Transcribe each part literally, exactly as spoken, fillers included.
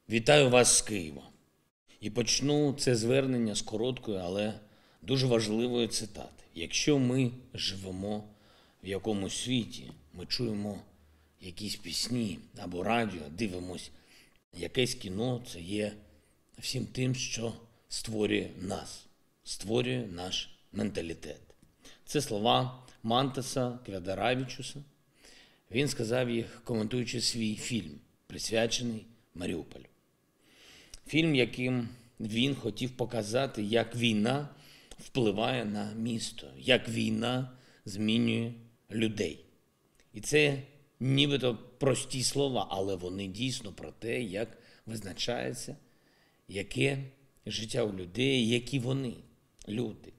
Вітаю вас з Києва. І почну це звернення з короткої, але дуже важливої цитати. Якщо ми живемо в якомусь світі, ми чуємо якісь пісні або радіо, дивимось якесь кіно, це є всім тим, що створює нас, створює наш менталітет. Це слова Мантаса Квядаравічуса. Він сказав їх, коментуючи свій фільм, присвячений Маріуполю. Фільм, яким він хотів показати, як війна впливає на місто, як війна змінює людей. І це нібито прості слова, але вони дійсно про те, як визначається, яке життя у людей, які вони, люди.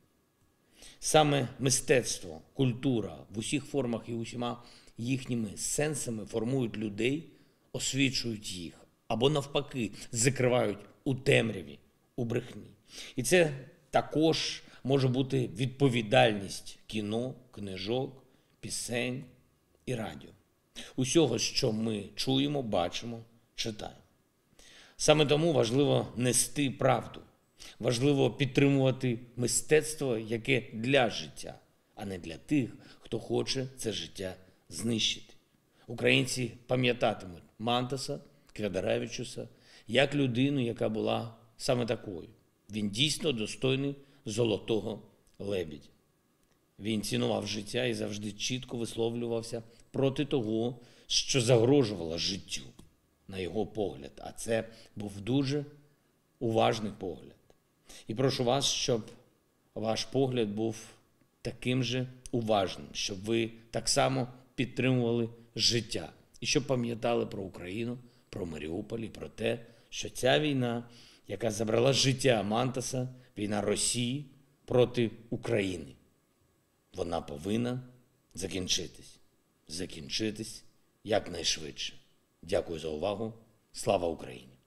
Саме мистецтво, культура в усіх формах і усіма їхніми сенсами формують людей, освічують їх, або навпаки закривають у темряві, у брехні. І це також може бути відповідальність кіно, книжок, пісень і радіо. Усього, що ми чуємо, бачимо, читаємо. Саме тому важливо нести правду. Важливо підтримувати мистецтво, яке для життя, а не для тих, хто хоче це життя знищити. Українці пам'ятатимуть Мантаса Квядаравічуса як людину, яка була саме такою. Він дійсно достойний золотого лебедя. Він цінував життя і завжди чітко висловлювався проти того, що загрожувало життю, на його погляд. А це був дуже уважний погляд. І прошу вас, щоб ваш погляд був таким же уважним, щоб ви так само підтримували життя. І щоб пам'ятали про Україну, про Маріуполь і про те, що ця війна, яка забрала життя Мантаса, війна Росії проти України, вона повинна закінчитись. Закінчитись якнайшвидше. Дякую за увагу. Слава Україні!